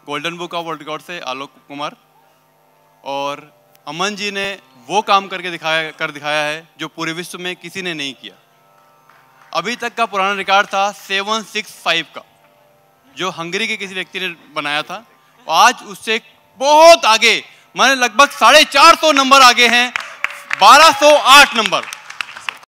Golden book of world record से आलोक कुमार। और अमन जी ने वो काम करके दिखाया है जो पूरे विश्व में किसी ने नहीं किया। अभी तक का पुराना रिकॉर्ड था 765 का, जो हंगरी के किसी व्यक्ति ने बनाया था। आज उससे बहुत आगे, माने लगभग 450 नंबर आगे हैं, 1208 नंबर।